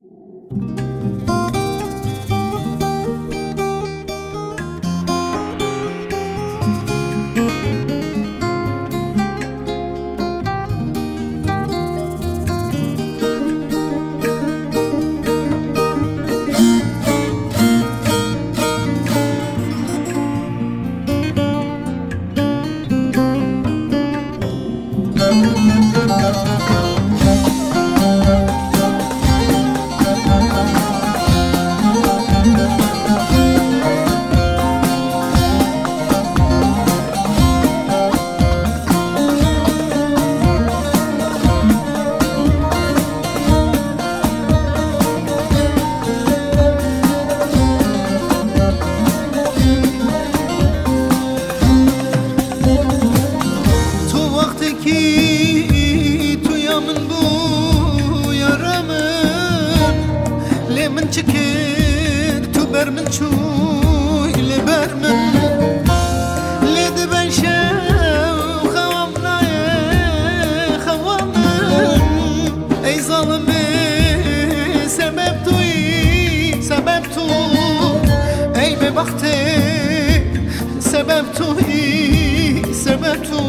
من چکر تو بر من چوی لبر من لید بن شو خوام نای خوام من ای ظالمه سبب توی سبب تو ای به وقت سبب توی سبب تو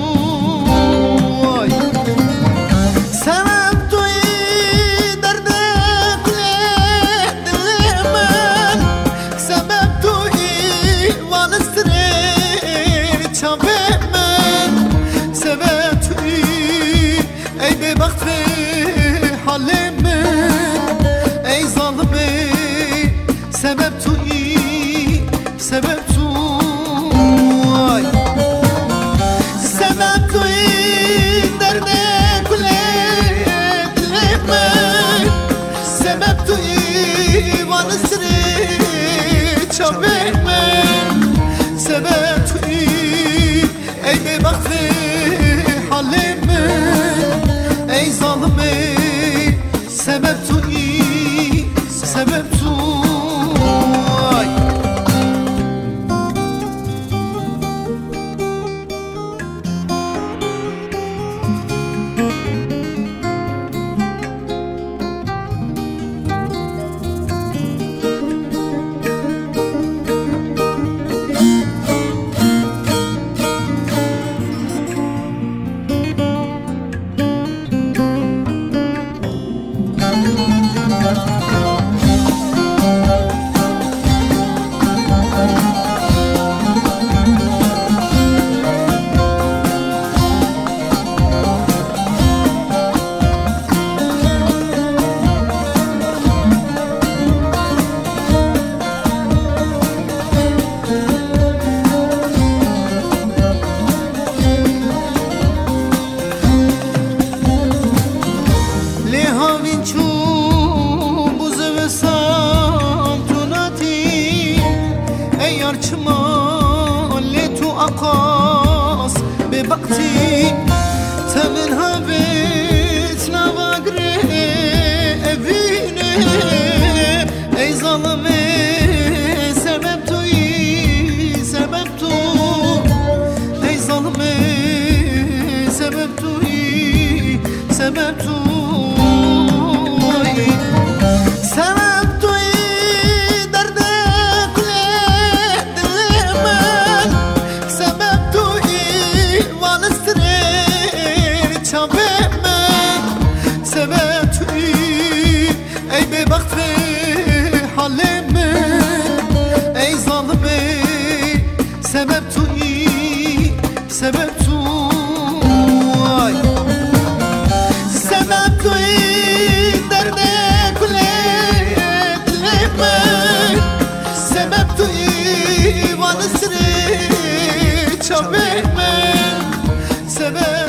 سبب تویی سبب توی سبب تویی درد کل دل من سبب تویی وانسر چاپ من سبب تویی ای به وقت حال من ای ظالمه سبب تویی سبب تویی أقاس ببقتي تمنها بيت نواقري أبيني أي ظلمي سببتوي سببتو أي ظلمي سببتوي سببتو سبب تویی ای به وقت حال من ای ظالمه سبب تویی سبب توی سبب تویی درد کل دل من سبب تویی وانسر چاپ من سبب